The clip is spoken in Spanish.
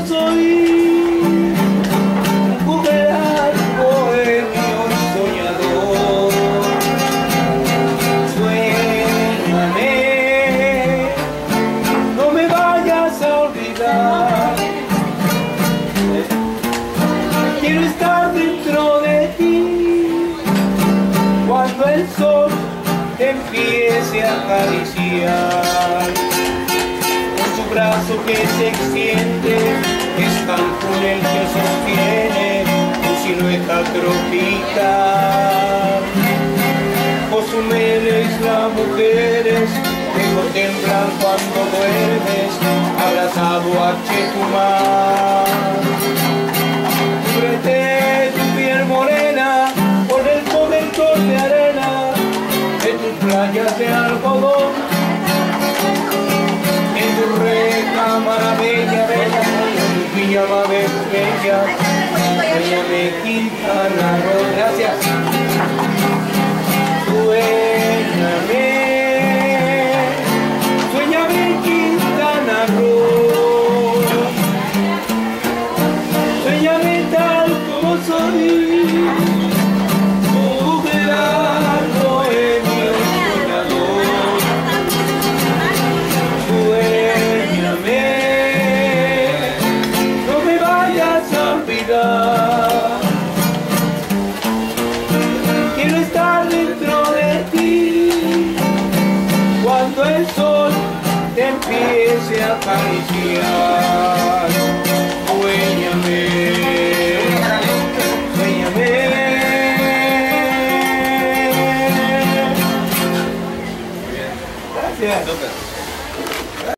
soy un jugular bohemio y soñador. Suéñame, no me vayas a olvidar. Quiero estar dentro de ti cuando el sol te empiece a acariciar. Con su brazo que se extiende, es Cancún el que sostiene tu silueta tropical. Cozumel, Isla Mujeres, te contemplan cuando duermes, abrazado a Chetumal. Cúbrete tu piel morena por el cobertor de arena de tus playas de algodón, en tu recámara bella, bella, en tu pijama bella, suéñame Quintana Roo. Gracias. Suéñame, suéñame Quintana Roo, suéñame tal como soy. Quiero estar dentro de ti cuando el sol te empiece a acariciar. Suéñame, suéñame. Gracias.